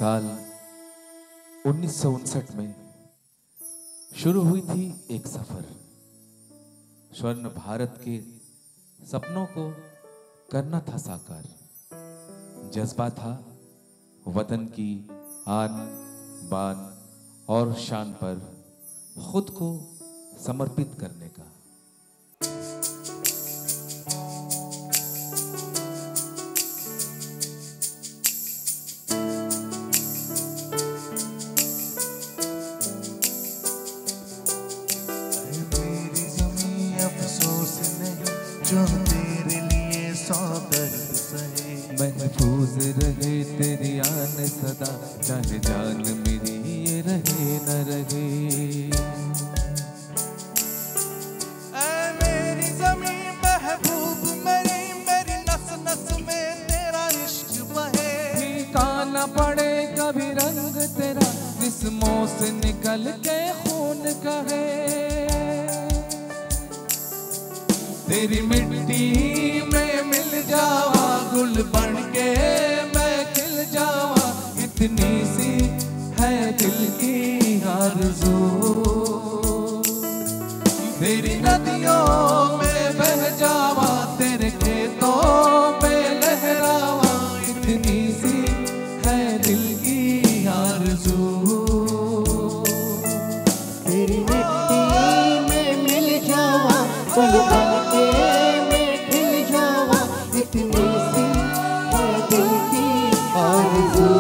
साल 1959 में शुरू हुई थी एक सफर। स्वर्ण भारत के सपनों को करना था साकार। जज्बा था वतन की आन बान और शान पर खुद को समर्पित करने का। जो तेरे लिए सौ दर्द सहे, महफूज रहे तेरी आन सदा, चाहे जान मेरी ये रहे न रहे। ऐ मेरी ज़मीं महबूब मेरी नस नस में तेरा इश्क बहे। फीका न पड़े कभी रंग तेरा, जिस्मों से निकल के खून कहे। तेरी मिट्टी में मिल जावा, गुल बन के मैं खिल जावा, इतनी सी है दिल की आरज़ू। तेरी नदियों में बह जावा, तेरे खेतों में लहरावा, इतनी सी है दिल की आरज़ू। तेरी मिट्टी में मिल जावा, गुल बन के मैं खिल जावा, इतनी सी है दिल की आरज़ू।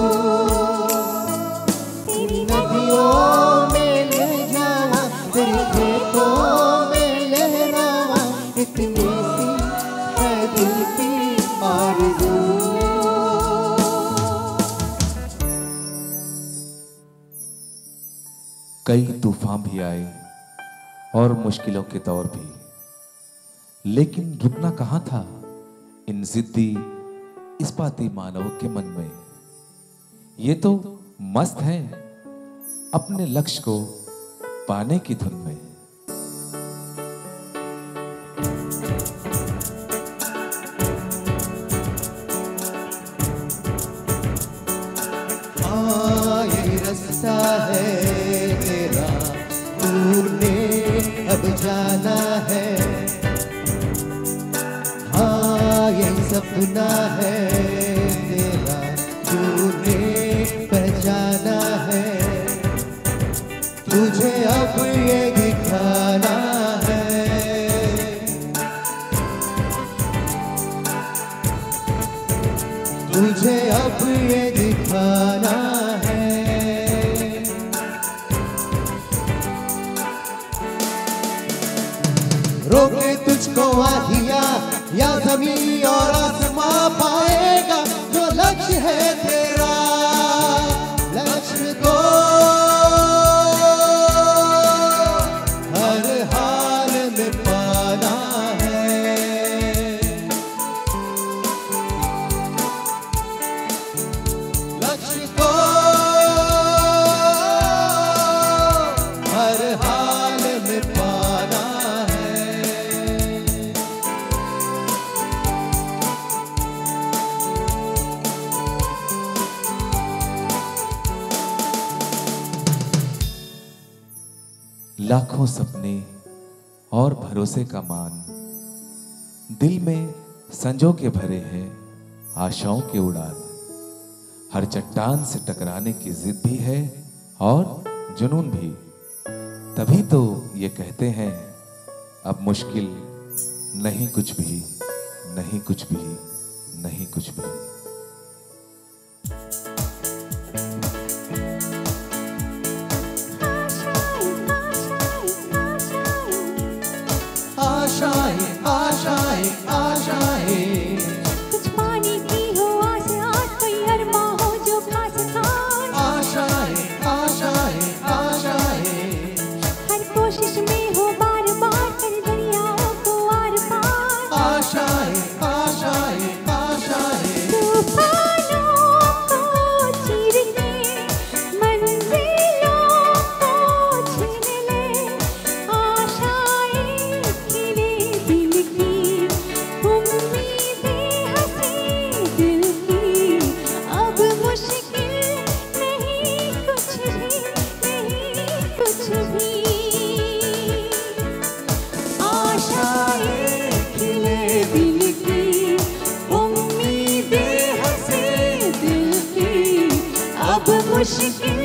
तेरी नदियों में ले जावा, तेरे खेतों में लहरावा, इतनी सी है दिल की आरज़ू। कई तूफान भी आए और मुश्किलों के दौर भी, लेकिन रुकना कहाँ था इन जिद्दी इस्पाती मानव के मन में। ये तो मस्त हैं अपने लक्ष्य को पाने की धुन में। यही रास्ता है तेरा, तूने अब जाना है। हाँ यही सपना है तेरा, तूने पहचाना है। तुझे अब ये दिखाना है, तुझे अब ये दिखाना है। रोके तुझको आधिया या जमीन और आसमां पाएगा, जो लक्ष्य है तेरा लक्ष्य को हर हाल में पाना है। लक्ष्य को हर हाल में पाना है। लाखों सपने और भरोसे का मान दिल में संजो के भरे हैं आशाओं के उड़ान। हर चट्टान से टकराने की जिद भी है और जुनून भी। तभी तो ये कहते हैं अब मुश्किल नहीं कुछ भी, नहीं कुछ भी, नहीं कुछ भी। आशाएं आशाएं आशाएं, कुछ पाने की हो आस आस, कोई अरमा हो जो खास खास। आशाएं आशाएं आशाएं, हर कोशिश में हो बार बार, कर दरियाओं को आर पार। आशाएं आशाएं आशाएं, तू मुश्किल